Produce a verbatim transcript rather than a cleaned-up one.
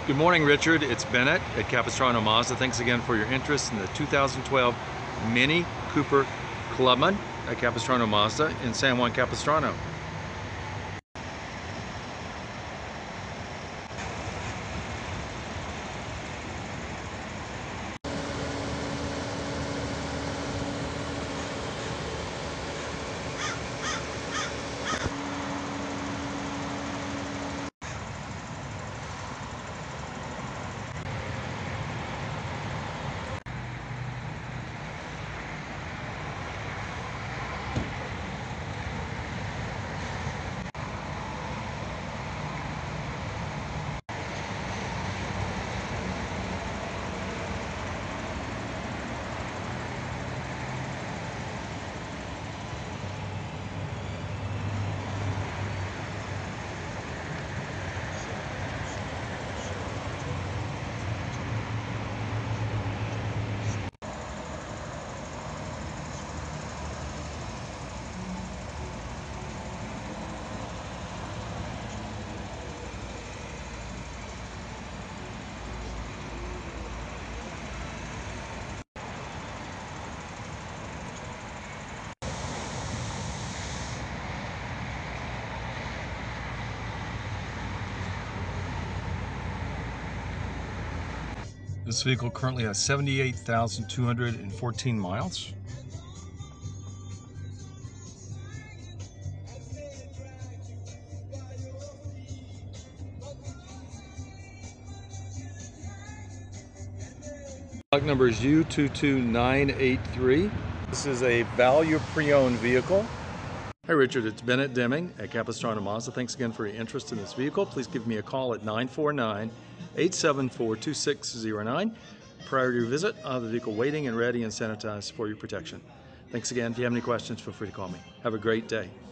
Good morning, Richard. It's Bennett at Capistrano Mazda. Thanks again for your interest in the two thousand twelve Mini Cooper Clubman at Capistrano Mazda in San Juan Capistrano. This vehicle currently has seventy-eight thousand two hundred fourteen miles. Log number is U two two nine eight three. This is a value pre-owned vehicle. Hi Richard, it's Bennett Deming at Capistrano Mazda. Thanks again for your interest in this vehicle. Please give me a call at nine four nine, eight seven four, two six zero nine. Prior to your visit, I'll have the vehicle waiting and ready and sanitized for your protection. Thanks again. If you have any questions, feel free to call me. Have a great day.